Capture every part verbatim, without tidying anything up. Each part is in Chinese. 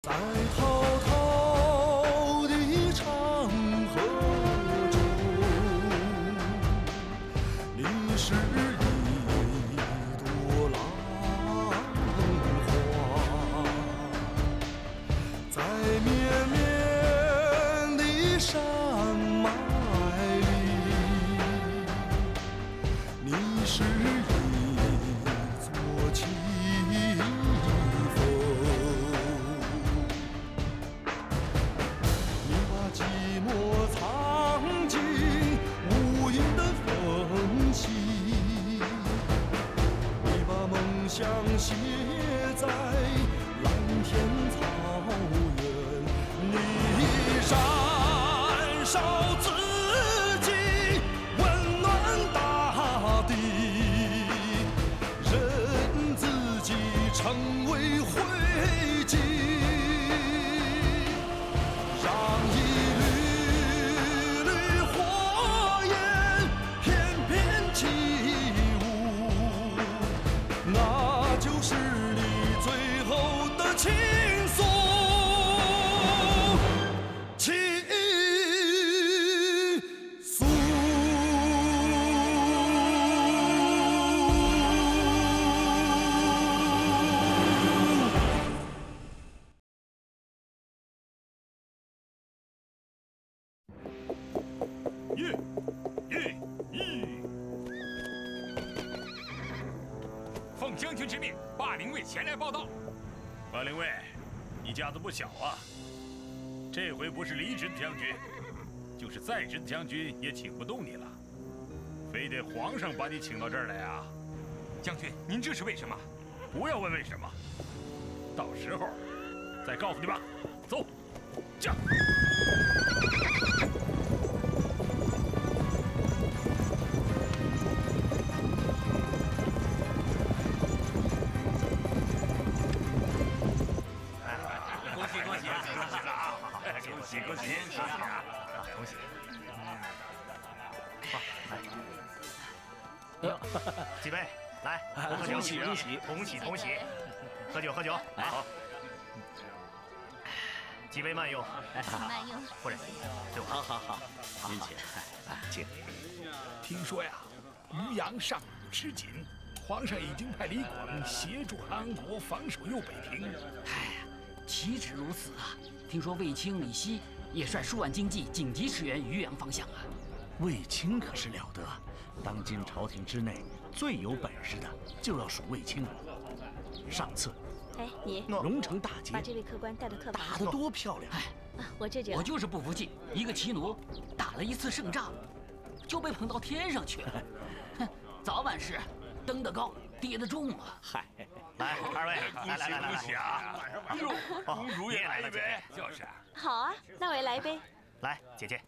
在滔滔的长河中，你是一朵浪花，在绵绵的山脉里，你是一座清风。 寂寞藏进无垠的缝隙，你把梦想写在蓝天草原，你燃烧自己，温暖大地，任自己成为灰烬。 让一缕缕火焰翩翩起舞，那就是你最后的倾诉。倾诉。 耶耶耶！奉将军之命，霸陵尉前来报道。 霸陵尉，你架子不小啊！这回不是离职的将军，就是在职的将军也请不动你了，非得皇上把你请到这儿来啊！ 将军，您这是为什么？ 不要问为什么，到时候再告诉你吧。走，驾！ 恭喜恭喜恭喜啊！ 恭喜恭喜恭喜啊！恭喜！ 好，来，几位来， 恭喜恭喜同喜同喜，喝酒喝酒。好，几位慢用， 慢用。 夫人，对我。 好好好， 您请，请。 听说呀，渔阳上午吃紧，皇上已经派李广协助韩国防守右北平。 哎呀，岂止如此啊！听说卫青、李希也率数万精骑紧急驰援渔阳方向啊。 卫青可是了得，当今朝廷之内最有本事的就要数卫青。上次， 哎，你龙城大捷， 把这位客官带得特打得多漂亮！ 哎， 啊，我这就我就是不服气，一个骑奴打了一次胜仗，就被捧到天上去了。哼，早晚是登得高，跌得重啊！ 嗨， 来，二位，来来来来， 恭喜啊！哎呦，公主也来一杯，就是。 好啊，那我也来一杯。 来，姐姐。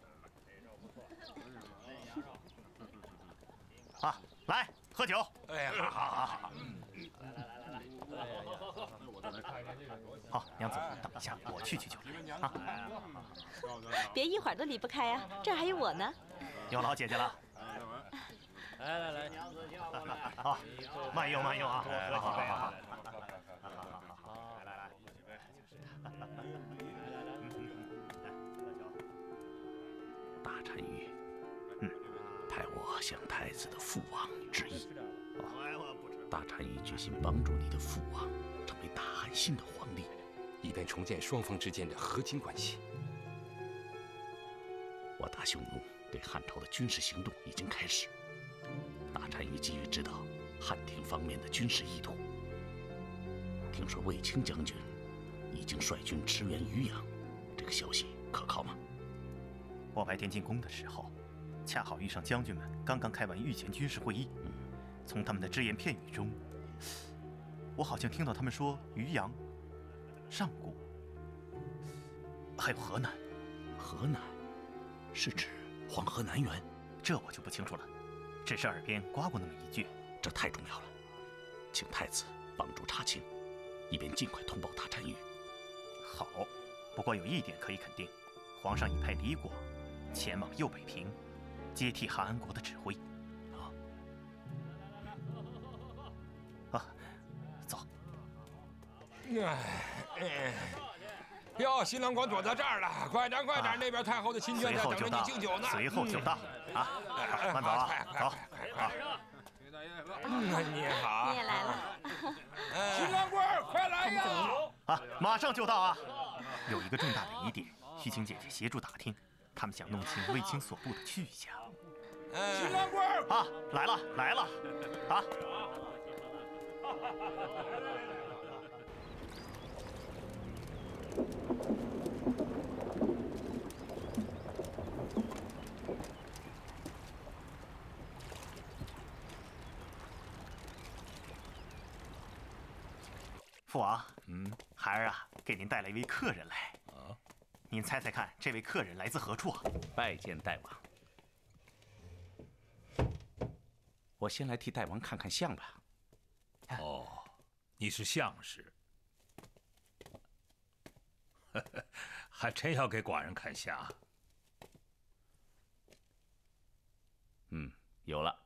啊，来喝酒。 哎呀，好好好。 好，娘子，等一下，我去取酒来啊。 别一会儿都离不开呀，这儿还有我呢。 有劳姐姐了。 来来来， 好，慢用慢用啊， 多喝几杯啊。 好，来来来， 大单于，嗯，派我向太子的父王致意。大单于决心帮助你的父王成为大汉新的皇帝， 以便重建双方之间的和亲关系。 我大匈奴对汉朝的军事行动已经开始，大单于急于知道汉廷方面的军事意图。听说卫青将军已经率军驰援渔阳，这个消息可靠吗？ 我白天进宫的时候，恰好遇上将军们刚刚开完御前军事会议。嗯，从他们的只言片语中，我好像听到他们说渔阳、上古，还有河南。 河南是指黄河南源？ 这我就不清楚了，只是耳边刮过那么一句。 这太重要了，请太子帮助查清，以便尽快通报大单于。 好，不过有一点可以肯定，皇上已派李广前往右北平，接替韩安国的指挥。啊啊，走。 哎哎， 哟，新郎官躲在这儿了，快点快点，那边太后的亲眷在等着你敬酒呢。 随后就到啊，慢走啊，走啊。 嗯，你好， 你也来了。 新郎官，快来呀！ 啊，马上就到啊！有一个重大的疑点，需请姐姐协助打听，他们想弄清卫青所部的去向。 新郎官啊，来了来了，啊！父王，嗯，孩儿啊，给您带来一位客人来。啊，您猜猜看，这位客人来自何处啊？ 拜见大王。我先来替大王看看相吧。 哦，你是相士，还真要给寡人看相。 嗯，有了。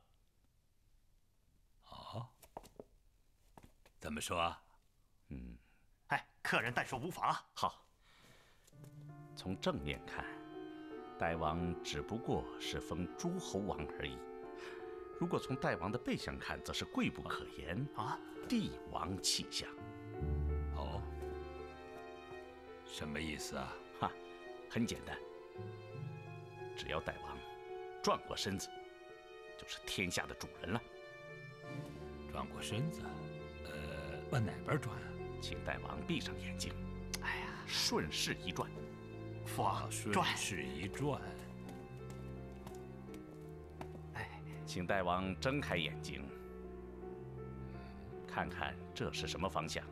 哦，怎么说？ 嗯， 哎，客人但说无妨啊。 好，从正面看，大王只不过是封诸侯王而已；如果从大王的背相看，则是贵不可言啊，帝王气象。 哦，什么意思啊？ 哈，很简单，只要大王转过身子，就是天下的主人了。 转过身子，呃，往哪边转啊？ 请大王闭上眼睛。哎呀，顺势一转。 父王， 顺势一转。 哎，请大王睁开眼睛，看看这是什么方向？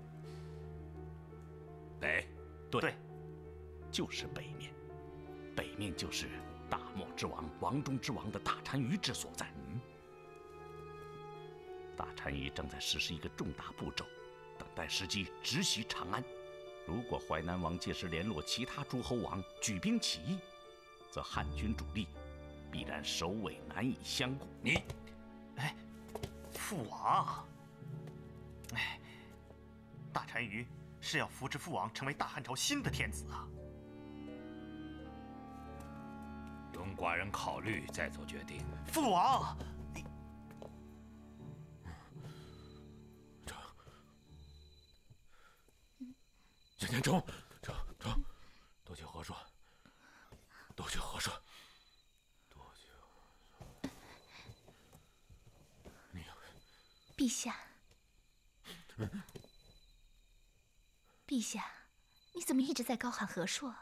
北， 对，对，就是北面。北面就是大漠之王、王中之王的大单于之所在。嗯，大单于正在实施一个重大步骤，等待时机直袭长安。如果淮南王届时联络其他诸侯王举兵起义，则汉军主力必然首尾难以相顾。 你， 哎，父王，哎，大单于是要扶持父王成为大汉朝新的天子啊。 容寡人考虑再做决定。 父王，你这杨建忠，这这多谢和硕，多谢和硕，多谢。你， 陛下，陛下，你怎么一直在高喊和硕？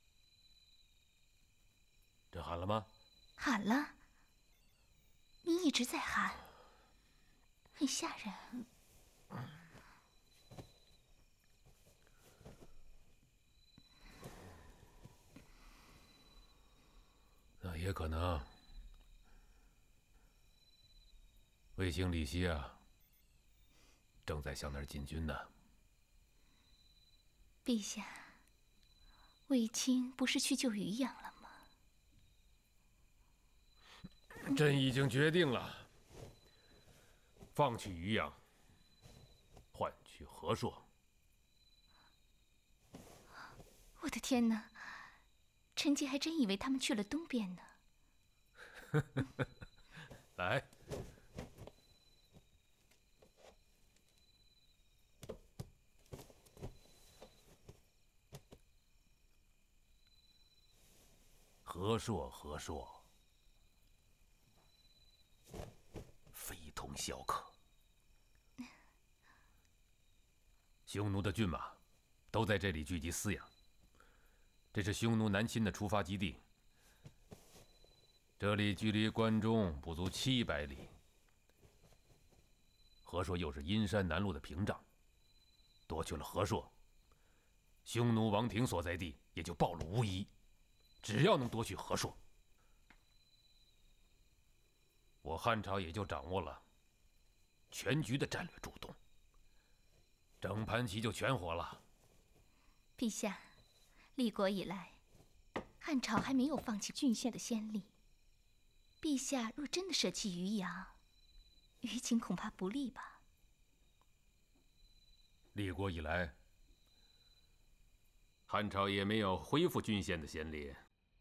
这喊了吗？ 喊了。你一直在喊，很吓人。 那也可能，卫青、李希啊，正在向那儿进军呢。 陛下，卫青不是去救渔阳了吗？ 朕已经决定了，放弃渔阳，换取和硕。 我的天哪！臣妾还真以为他们去了东边呢。 来，和硕，和硕。非同小可。匈奴的骏马都在这里聚集饲养，这是匈奴南侵的出发基地。这里距离关中不足七百里，和硕又是阴山南路的屏障，夺去了和硕，匈奴王庭所在地也就暴露无遗。只要能夺取和硕，我汉朝也就掌握了全局的战略主动，整盘棋就全活了。 陛下，立国以来，汉朝还没有放弃郡县的先例。陛下若真的舍弃渔阳，于情恐怕不利吧？ 立国以来， 汉朝也没有恢复郡县的先例。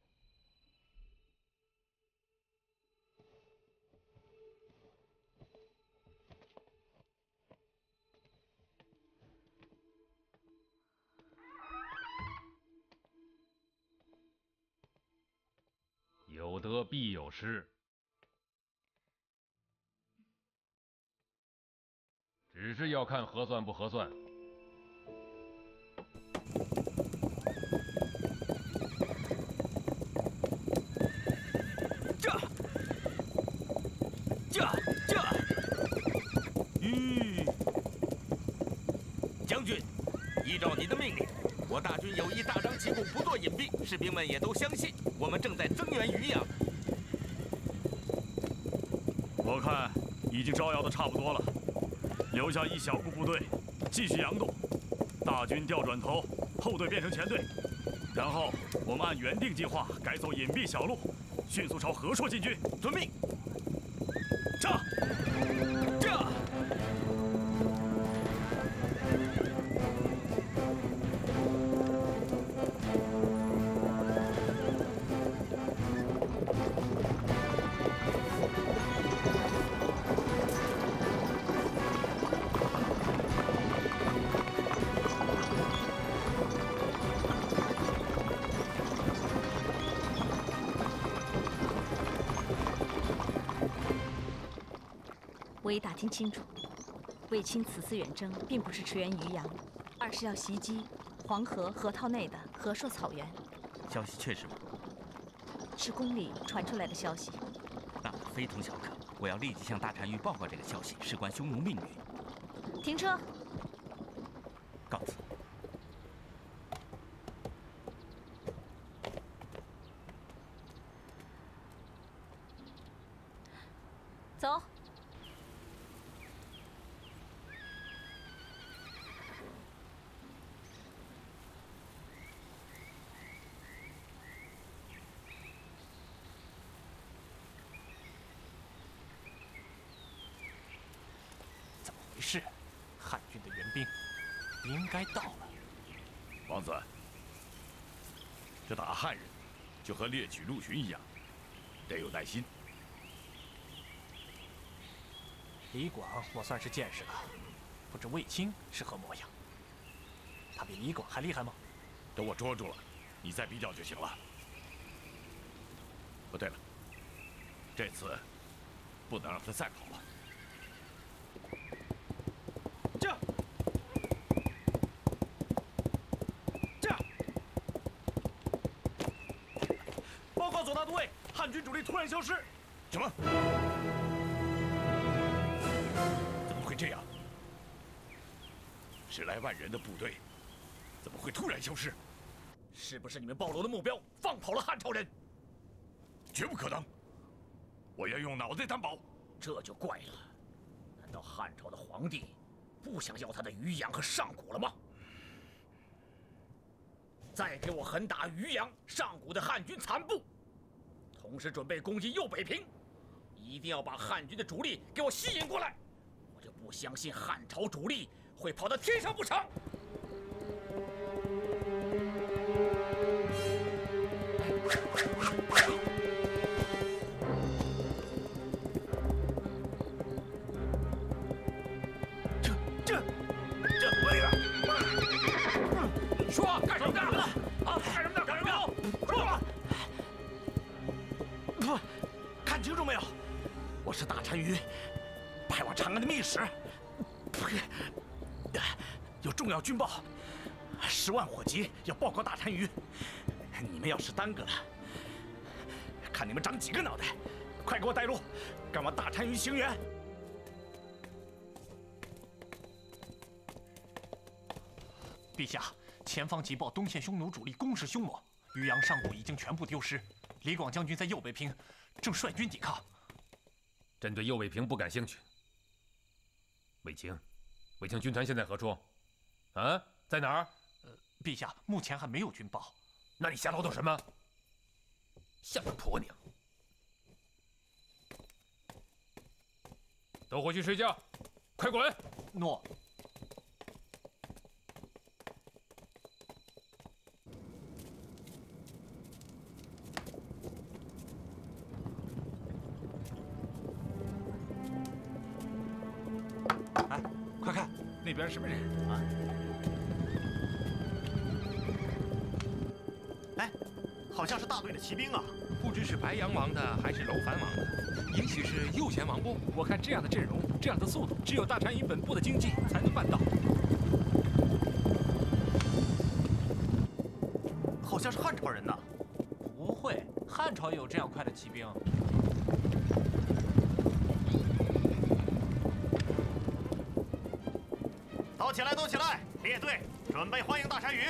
有得必有失，只是要看合算不合算。 这，这，这，吁！将军，依照您的命令，我大军有意大张旗鼓，不做隐蔽，士兵们也都相信。 我们正在增援渔阳， 我看已经招摇的差不多了，留下一小股部队继续佯动，大军调转头，后队变成前队，然后我们按原定计划改走隐蔽小路，迅速朝和硕进军。 遵命。 撤！ 撤！ 我已打听清楚，卫青此次远征并不是驰援渔阳，而是要袭击黄河河套内的和硕草原。 消息确实吗？ 是宫里传出来的消息。 那非同小可，我要立即向大单于报告这个消息，事关匈奴命运。 停车。 告辞。 走。 怎么回事？汉军的援兵应该到了。 王子，这打汉人就和猎取陆巡一样，得有耐心。 李广，我算是见识了，不知卫青是何模样。他比李广还厉害吗？ 等我捉住了，你再比较就行了。不对了，这次不能让他再跑了。 这，这，报告左大都尉，汉军主力突然消失。 什么？ 会这样？十来万人的部队，怎么会突然消失？ 是不是你们暴露的目标放跑了汉朝人？ 绝不可能！我要用脑袋担保。 这就怪了。难道汉朝的皇帝不想要他的渔阳和上古了吗？再给我狠打渔阳、上古的汉军残部，同时准备攻击右北平，一定要把汉军的主力给我吸引过来。 不相信汉朝主力会跑到天上不成？这这这为了说干什么呢？啊，干什么呢？干什么呢？说！不，看清楚没有？我是大单于。 派往长安的密使，有重要军报，十万火急要报告大单于。你们要是耽搁了，看你们长几个脑袋！快给我带路，赶往大单于行援。 陛下，前方急报东线匈奴主力攻势凶猛，渔阳上古已经全部丢失。李广将军在右北平正率军抵抗。 朕对右北平不感兴趣。 卫青，卫青军团现在何处？啊，在哪儿？ 呃，陛下，目前还没有军报。 那你瞎唠叨什么？像个婆娘！都回去睡觉，快滚！ 诺。 那边什么人啊？ 哎，好像是大队的骑兵啊！ 不知是白羊王的还是楼烦王的，也许是右贤王部。我看这样的阵容，这样的速度，只有大单于本部的经济才能办到。 好像是汉朝人呐。 不会，汉朝也有这样快的骑兵。 都起来，都起来，列队，准备欢迎大单于。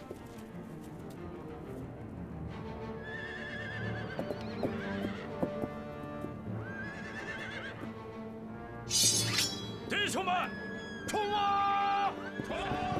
弟兄们，冲啊！冲！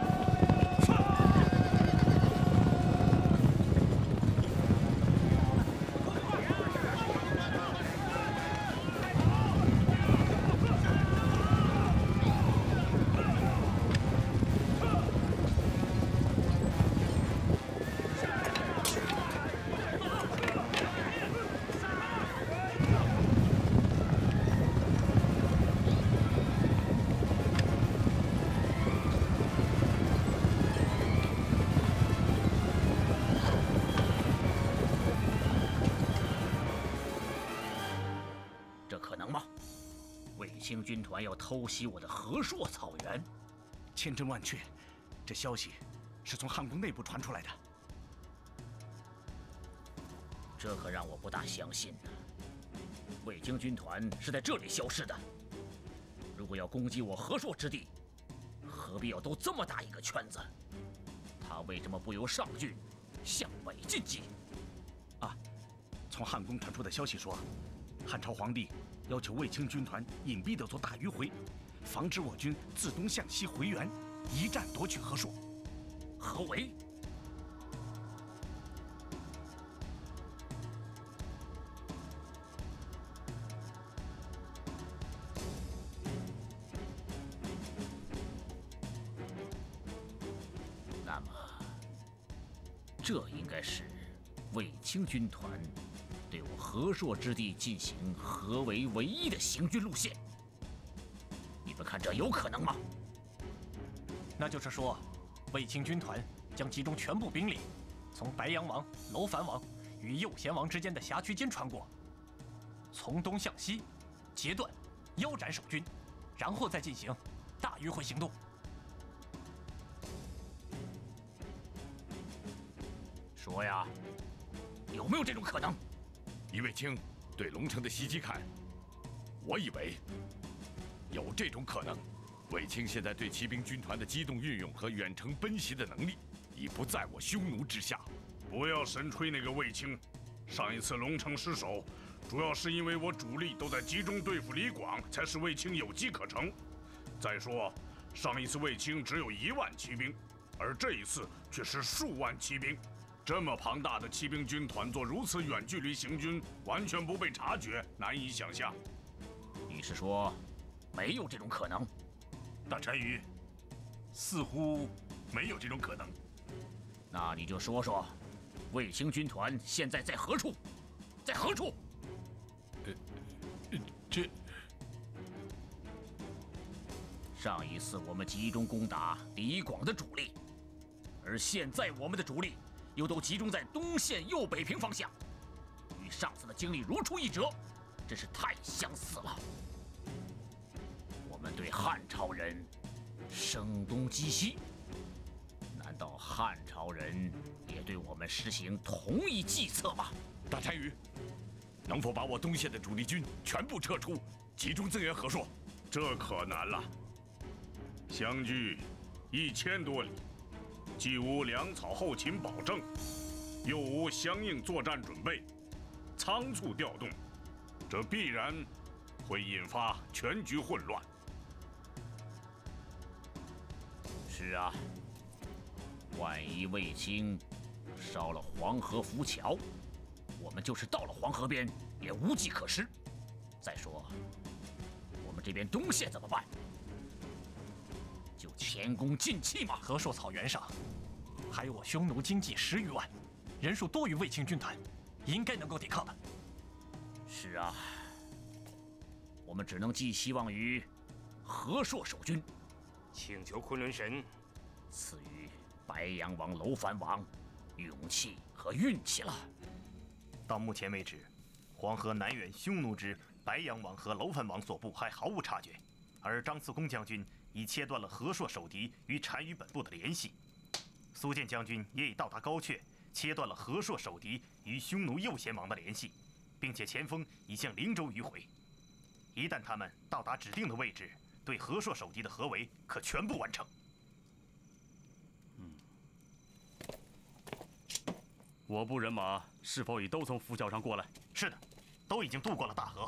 清军团要偷袭我的和硕草原， 千真万确，这消息是从汉宫内部传出来的。 这可让我不大相信呢。卫青军团是在这里消失的。如果要攻击我和硕之地，何必要兜这么大一个圈子？他为什么不由上郡向北进击？ 啊，从汉宫传出的消息说，汉朝皇帝要求卫青军团隐蔽地做大迂回，防止我军自东向西回援，一战夺取和硕。 何为？那么，这应该是卫青军团对我和硕之地进行合围唯一的行军路线。你们看这有可能吗？ 那就是说，卫青军团将集中全部兵力，从白羊王、楼烦王与右贤王之间的辖区间穿过，从东向西截断、腰斩守军，然后再进行大迂回行动。 说呀，有没有这种可能？ 以卫青对龙城的袭击看，我以为有这种可能。卫青现在对骑兵军团的机动运用和远程奔袭的能力，已不在我匈奴之下。 不要神吹那个卫青，上一次龙城失守，主要是因为我主力都在集中对付李广，才使卫青有机可乘。再说，上一次卫青只有一万骑兵，而这一次却是数万骑兵。这么庞大的骑兵军团做如此远距离行军，完全不被察觉，难以想象。 你是说，没有这种可能？ 大单于，似乎没有这种可能。 那你就说说，卫青军团现在在何处？在何处？ 呃，这上一次我们集中攻打李广的主力，而现在我们的主力又都集中在东线右北平方向，与上次的经历如出一辙，真是太相似了。我们对汉朝人声东击西，难道汉朝人也对我们实行同一计策吗？ 大单于，能否把我东线的主力军全部撤出，集中增援和硕？ 这可难了。相距一千多里，既无粮草后勤保证，又无相应作战准备，仓促调动，这必然会引发全局混乱。 是啊，万一卫青烧了黄河浮桥，我们就是到了黄河边也无计可施。再说，我们这边东线怎么办？就前功尽弃吗？ 和硕草原上还有我匈奴精骑十余万，人数多于卫青军团，应该能够抵抗的。 是啊，我们只能寄希望于和硕守军。 请求昆仑神赐予白羊王、楼烦王勇气和运气了。 到目前为止，黄河南远匈奴之白羊王和楼烦王所部还毫无察觉，而张次公将军已切断了和硕守敌与单于本部的联系。苏建将军也已到达高阙，切断了和硕守敌与匈奴右贤王的联系，并且前锋已向灵州迂回。一旦他们到达指定的位置，对和硕守敌的合围可全部完成。 嗯，我部人马是否已都从浮桥上过来？ 是的，都已经渡过了大河。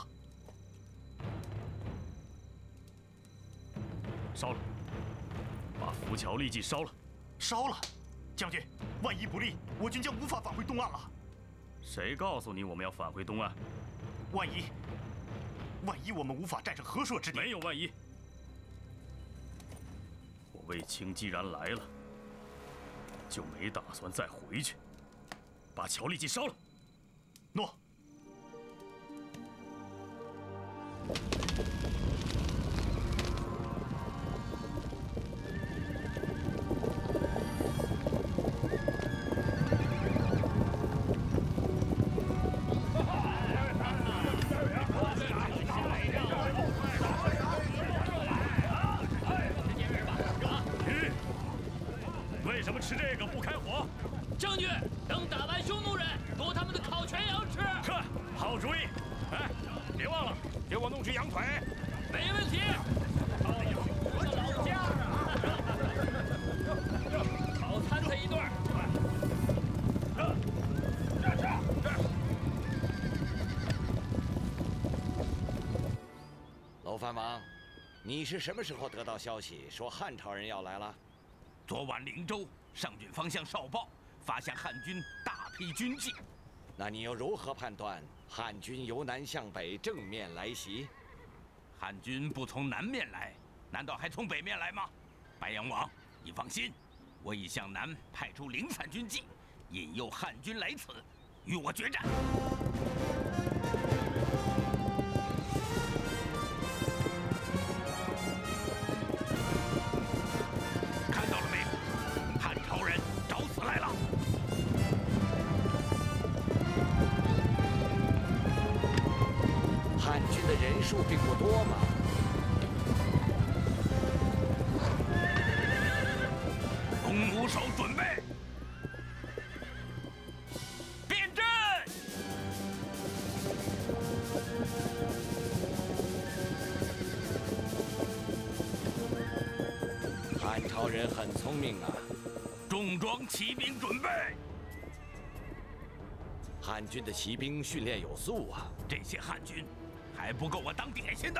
烧了，把浮桥立即烧了。 烧了，将军，万一不利，我军将无法返回东岸了。 谁告诉你我们要返回东岸？ 万一，万一我们无法战胜和硕之敌？ 没有万一。我卫青既然来了，就没打算再回去。把桥立即烧了。 诺。 吃这个不开火， 将军，等打完匈奴人，夺他们的烤全羊吃。 呵，好主意！哎，别忘了给我弄只羊腿。 没问题。我的老家啊！好参他一顿。 楼烦王，你是什么时候得到消息说汉朝人要来了？ 昨晚灵州上郡方向哨报，发现汉军大批军纪。 那你又如何判断汉军由南向北正面来袭？ 汉军不从南面来，难道还从北面来吗？白羊王，你放心，我已向南派出零散军纪，引诱汉军来此，与我决战。看到了没有？汉朝人找死来了！ 汉军的人数并不多嘛。 弓弩手准备，变阵！ 汉朝人很聪明啊！ 重装骑兵准备。 汉军的骑兵训练有素啊！ 这些汉军还不够我当点心的。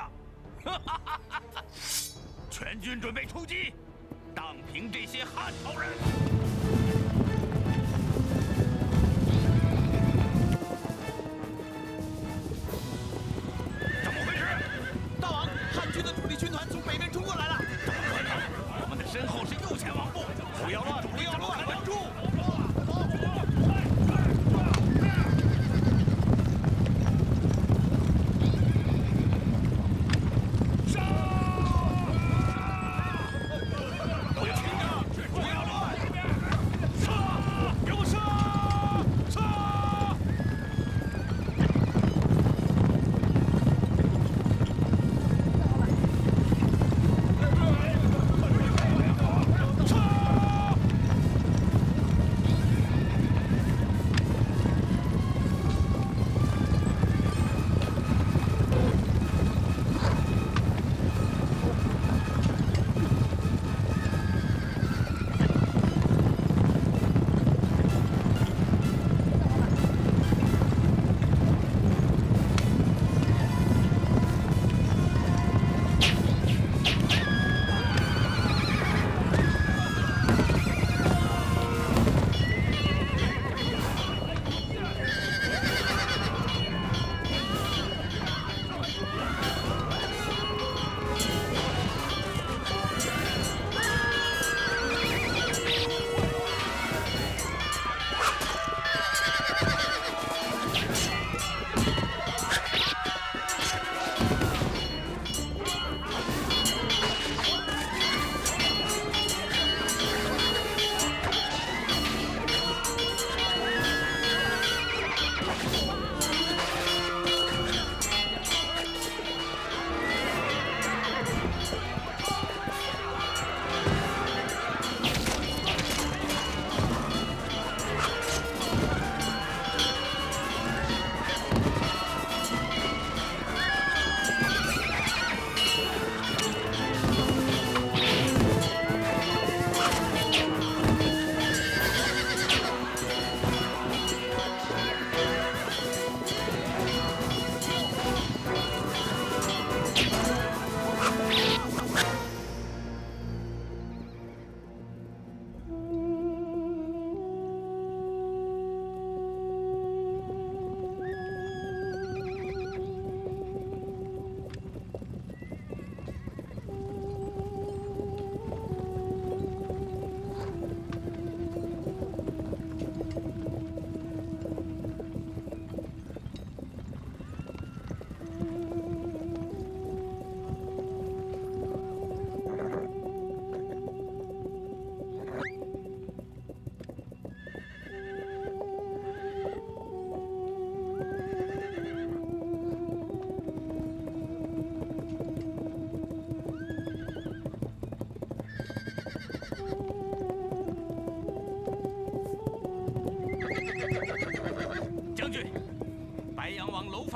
全军准备出击，荡平这些汉朝人。怎么回事？ 大王，汉军的主力军团从北面冲过来了。 怎么可能？我们的身后是右前王部。 不要乱，不要乱，稳住！ 不要听着，不要乱！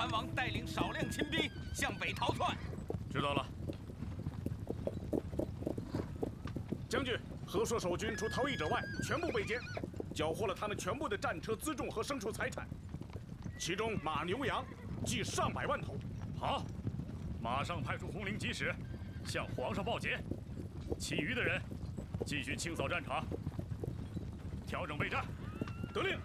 藩王带领少量亲兵向北逃窜。 知道了。 将军，和硕守军除逃逸者外，全部被歼，缴获了他们全部的战车、辎重和牲畜财产，其中马、牛、羊计上百万头。 好，马上派出红绫吉使，向皇上报捷。其余的人，继续清扫战场，调整备战。 得令。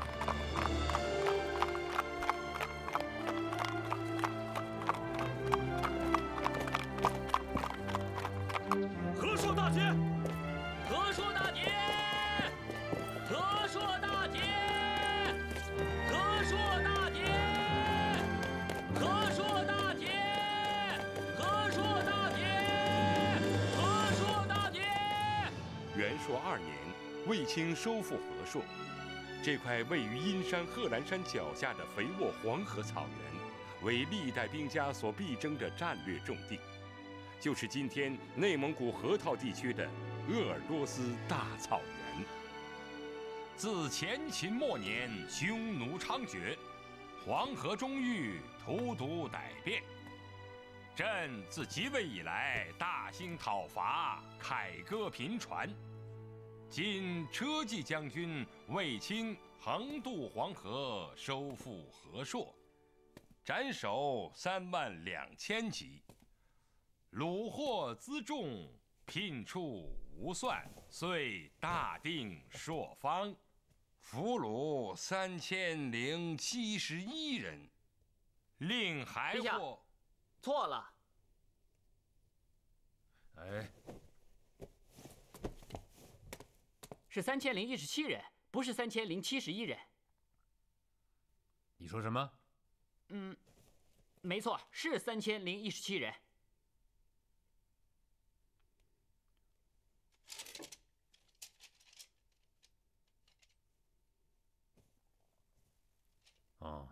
和硕大捷！和硕大捷！和硕大捷！和硕大捷！和硕大捷！和硕大捷！和硕大捷！ 元朔二年，卫青收复和硕。这块位于阴山贺兰山脚下的肥沃黄河草原，为历代兵家所必争的战略重地，就是今天内蒙古河套地区的鄂尔多斯大草原。 自前秦末年，匈奴猖獗，黄河中域荼毒歹变。朕自即位以来，大兴讨伐，凯歌频传。今车骑将军卫青横渡黄河，收复和硕，斩首三万两千级，虏获辎重，聘处无算，遂大定朔方，俘虏三千零七十一人，令还获。 错了。 哎。 是三千零一十七人，不是三千零七十一人。 你说什么？ 嗯，没错，是三千零一十七人。 哦，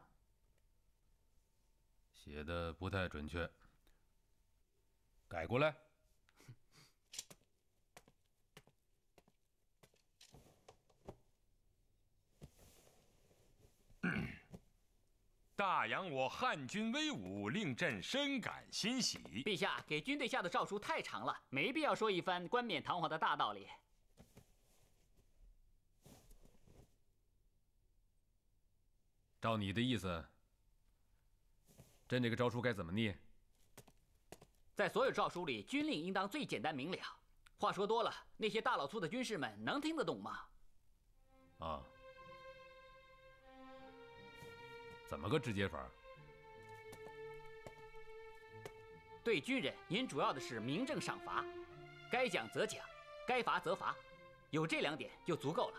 写的不太准确，改过来。 大扬我汉军威武，令朕深感欣喜。 陛下给军队下的诏书太长了，没必要说一番冠冕堂皇的大道理。 照你的意思，朕这个诏书该怎么念？ 在所有诏书里，军令应当最简单明了。话说多了，那些大老粗的军士们能听得懂吗？ 啊。怎么个直接法？ 对军人，您主要的是明正赏罚，该奖则奖，该罚则罚，有这两点就足够了。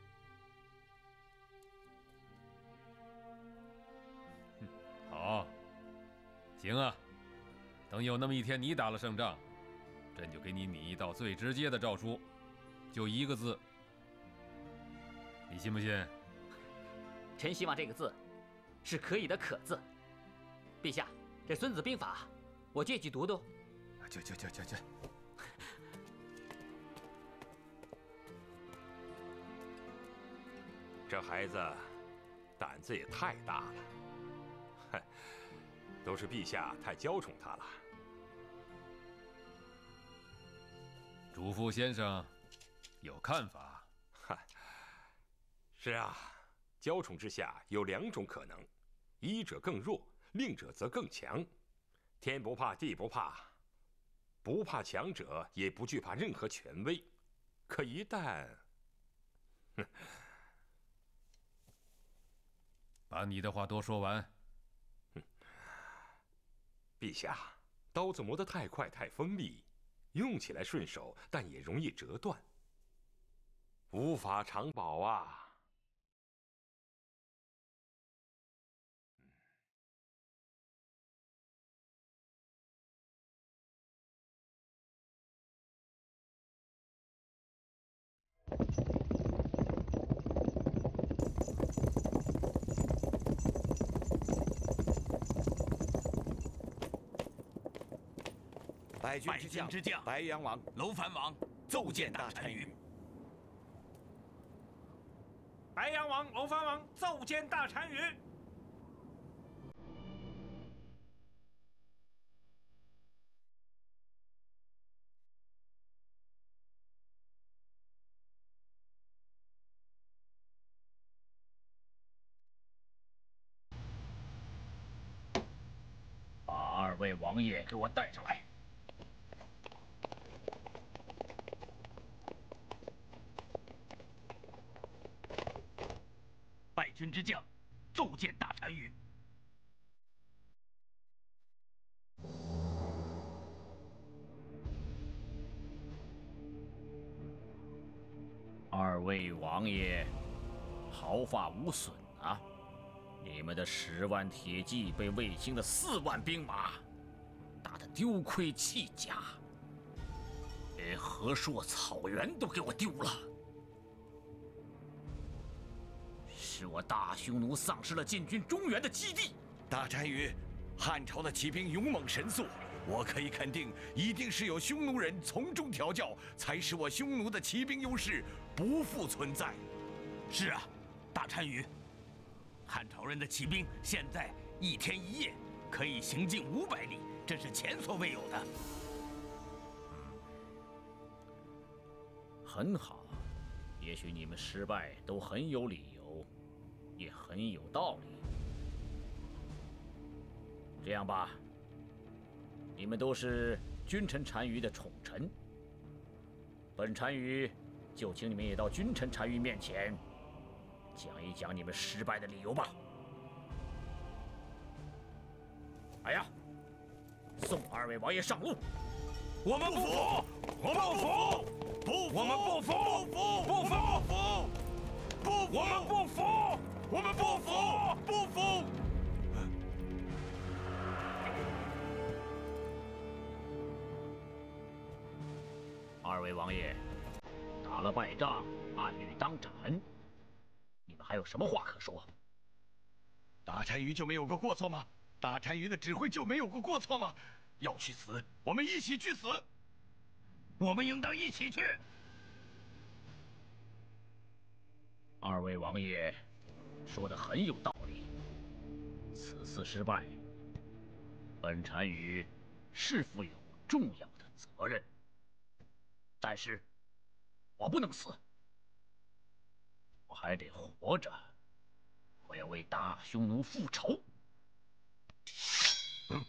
好，行啊，等有那么一天你打了胜仗，朕就给你拟一道最直接的诏书，就一个字，你信不信？ 臣希望这个字是可以的可字。陛下，这《孙子兵法》，我借去读读。 去去去去去。 这孩子胆子也太大了，哼，都是陛下太娇宠他了。 主父先生有看法？ 嗨，是啊。娇宠之下有两种可能，一者更弱，另者则更强。天不怕地不怕，不怕强者，也不惧怕任何权威。可一旦，哼， 把你的话都说完。 哼，陛下，刀子磨得太快太锋利，用起来顺手，但也容易折断，无法长保啊。 百军之将，之将白羊王、 楼烦王奏见大单于。 白羊王、楼烦王奏见大单于。 位王爷，给我带上来。败军之将，奏见大单于。二位王爷，毫发无损啊！你们的十万铁骑被卫青的四万兵马打得丢盔弃甲，连和硕草原都给我丢了，使我大匈奴丧失了进军中原的基地。 大单于，汉朝的骑兵勇猛神速，我可以肯定，一定是有匈奴人从中调教，才使我匈奴的骑兵优势不复存在。 是啊，大单于，汉朝人的骑兵现在一天一夜可以行进五百里，这是前所未有的。 很好，也许你们失败都很有理由，也很有道理。这样吧，你们都是君臣单于的宠臣，本单于就请你们也到君臣单于面前讲一讲你们失败的理由吧。来呀，送二位王爷上路！ 我们不服！我们不服！不服！我们不服！不服！不服！不服！我们不服！我们不服！不服！ 二位王爷，打了败仗，按律当斩。你们还有什么话可说？ 大单于就没有过过错吗？大单于的指挥就没有过过错吗？要去死，我们一起去死！我们应当一起去。 二位王爷说的很有道理。此次失败，本单于是负有重要的责任。但是，我不能死，我还得活着。我要为大匈奴复仇。嗯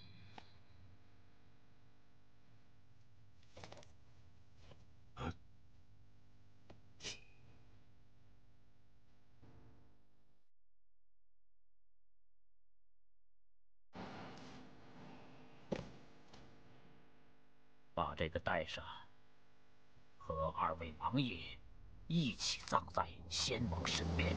把这个带上，和二位王爷一起葬在先王身边。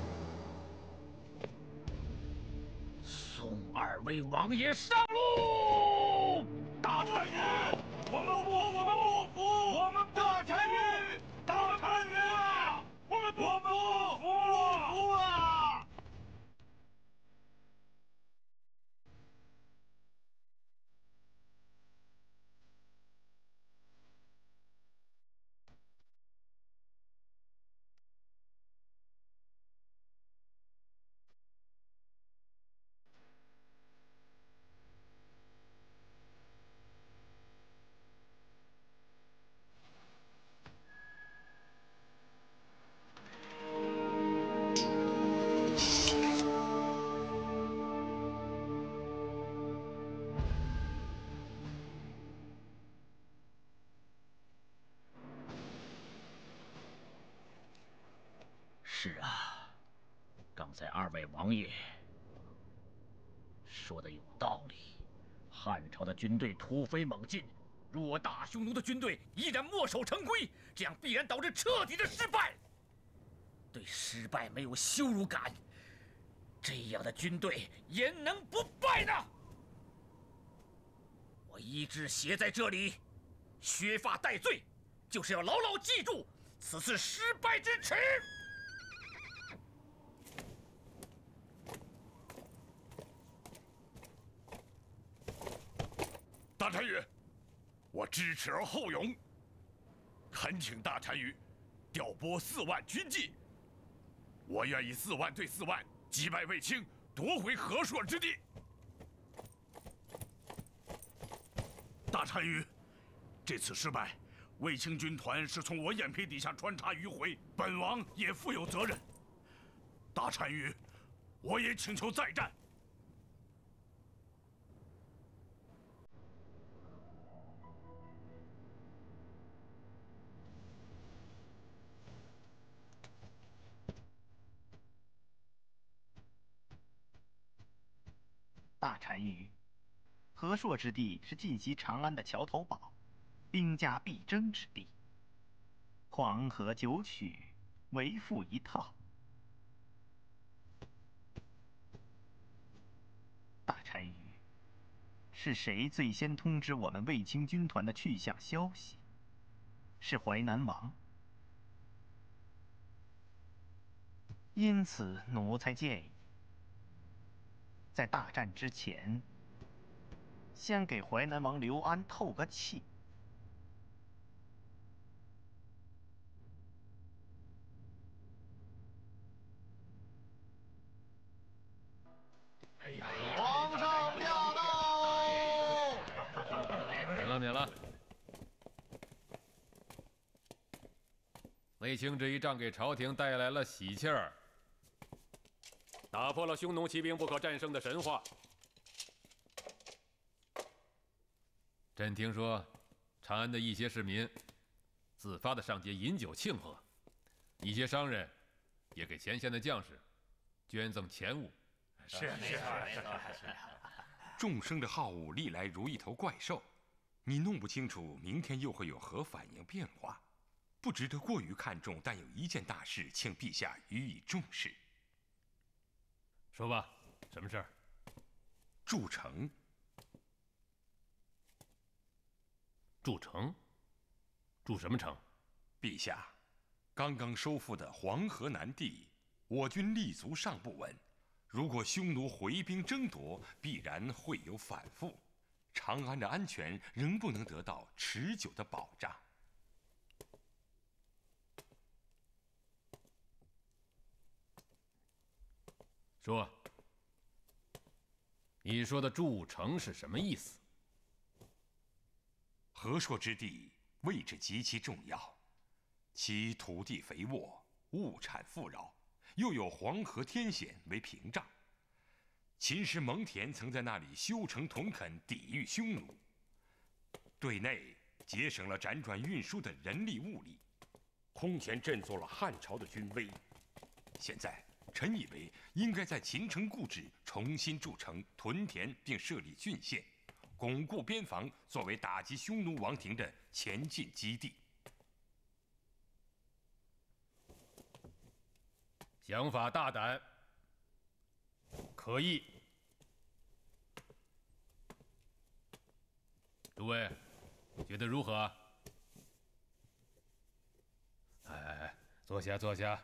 送二位王爷上路！ 大单于，我们不，我们不服！我们大单于，大单于啊！我们不服！不服啊！ 是啊，刚才二位王爷说的有道理。汉朝的军队突飞猛进，若大匈奴的军队依然墨守成规，这样必然导致彻底的失败。对失败没有羞辱感，这样的军队焉能不败呢？我一只鞋在这里，削发戴罪，就是要牢牢记住此次失败之耻。 大单于，我知耻而后勇，恳请大单于调拨四万军骑，我愿以四万对四万击败卫青，夺回和硕之地。 大单于，这次失败，卫青军团是从我眼皮底下穿插迂回，本王也负有责任。大单于，我也请求再战。 单于，和硕之地是晋西长安的桥头堡，兵家必争之地。黄河九曲，为赋一套。大单于，是谁最先通知我们卫青军团的去向消息？是淮南王。因此，奴才建议，在大战之前，先给淮南王刘安透个气。 哎呀，皇上驾到！免了，免了。卫青这一仗给朝廷带来了喜气儿，打破了匈奴骑兵不可战胜的神话。朕听说，长安的一些市民自发的上街饮酒庆贺，一些商人也给前线的将士捐赠钱物。 是是是。众生的好恶历来如一头怪兽，你弄不清楚明天又会有何反应变化，不值得过于看重。但有一件大事，请陛下予以重视。 说吧，什么事儿？ 筑城。 筑城？筑什么城？ 陛下，刚刚收复的黄河南地，我军立足尚不稳。如果匈奴回兵争夺，必然会有反复，长安的安全仍不能得到持久的保障。 说，你说的筑城是什么意思？ 和硕之地位置极其重要，其土地肥沃，物产富饶，又有黄河天险为屏障。秦时蒙恬曾在那里修城屯垦，抵御匈奴，对内节省了辗转运输的人力物力，空前振作了汉朝的军威。现在臣以为应该在秦城故址重新筑城屯田，并设立郡县，巩固边防，作为打击匈奴王庭的前进基地。 想法大胆，可议。诸位，觉得如何？哎哎哎，坐下，坐下。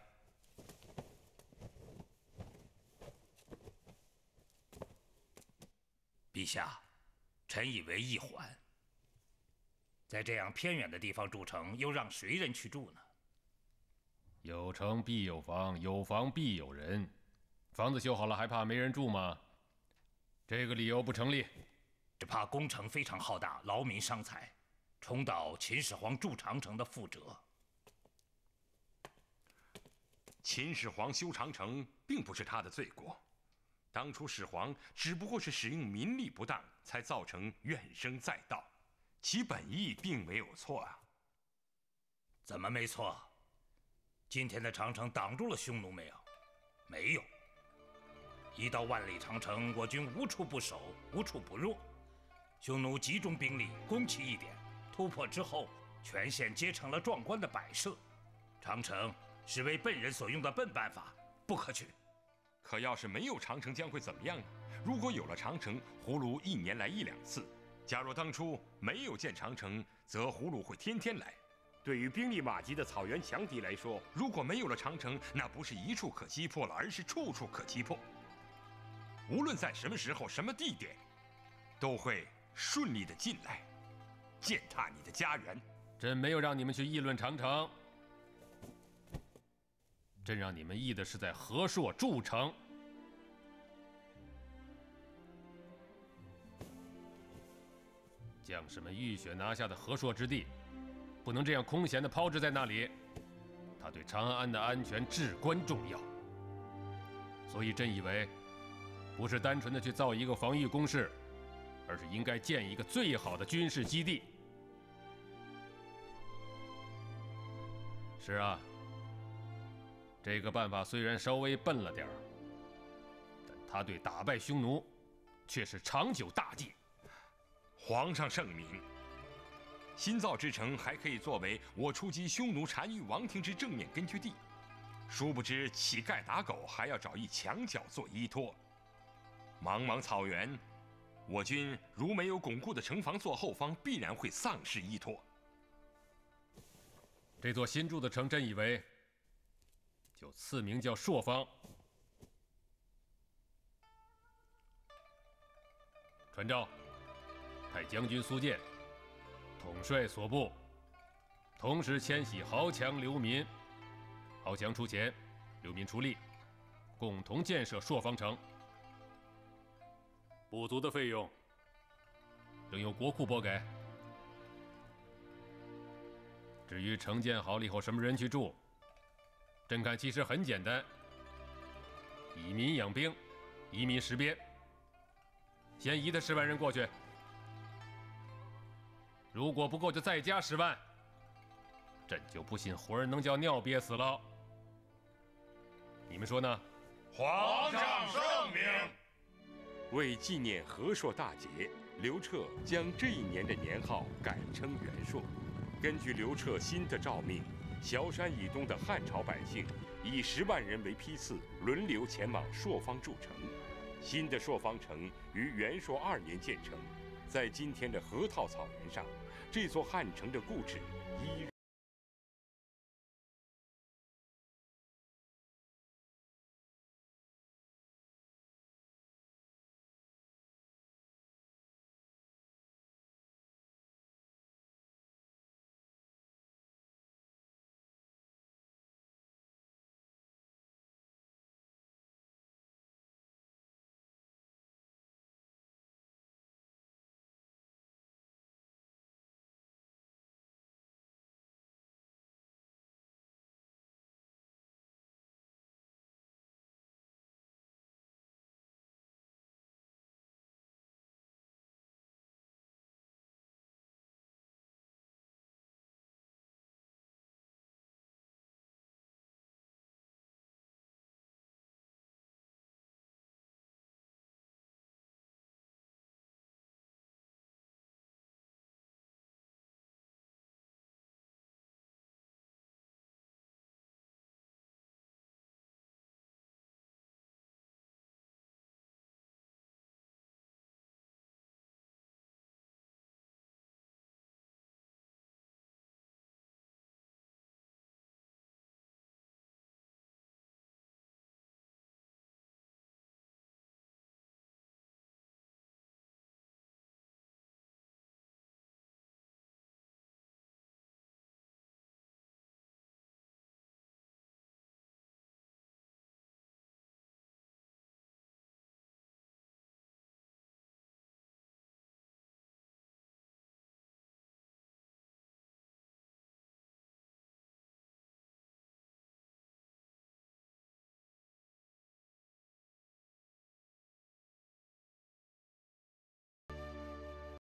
陛下，臣以为易缓。在这样偏远的地方筑城，又让谁人去住呢？ 有城必有房，有房必有人。房子修好了，还怕没人住吗？这个理由不成立。 只怕工程非常浩大，劳民伤财，重蹈秦始皇筑长城的覆辙。 秦始皇修长城并不是他的罪过，当初始皇只不过是使用民力不当，才造成怨声载道，其本意并没有错啊。 怎么没错？今天的长城挡住了匈奴没有？没有。一到万里长城，我军无处不守，无处不弱。匈奴集中兵力攻其一点，突破之后，全线皆成了壮观的摆设。长城是为笨人所用的笨办法，不可取。 可要是没有长城，将会怎么样呢？如果有了长城，葫芦一年来一两次；假若当初没有建长城，则葫芦会天天来。对于兵力马急的草原强敌来说，如果没有了长城，那不是一处可击破了，而是处处可击破。无论在什么时候、什么地点，都会顺利的进来，践踏你的家园。 朕没有让你们去议论长城，朕让你们议的是在和硕筑城。将士们浴血拿下的和硕之地，不能这样空闲的抛掷在那里，它对长安的安全至关重要。所以朕以为，不是单纯的去造一个防御工事，而是应该建一个最好的军事基地。是啊，这个办法虽然稍微笨了点儿，但它对打败匈奴却是长久大计。 皇上圣明，新造之城还可以作为我出击匈奴单于王庭之正面根据地。殊不知乞丐打狗还要找一墙角做依托。茫茫草原，我军如没有巩固的城防做后方，必然会丧失依托。 这座新筑的城镇以为就赐名叫朔方。传诏，派将军苏建统帅所部，同时迁徙豪强流民。豪强出钱，流民出力，共同建设朔方城。不足的费用，仍由国库拨给。至于城建好了以后，什么人去住？朕看其实很简单，以民养兵，移民实边。先移他十万人过去，如果不够就再加十万。朕就不信活人能叫尿憋死了。你们说呢？ 皇上圣明。 为纪念和硕大捷，刘彻将这一年的年号改称元朔。根据刘彻新的诏命，崤山以东的汉朝百姓以十万人为批次，轮流前往朔方筑城。新的朔方城于元朔二年建成，在今天的河套草原上，这座汉城的故址依。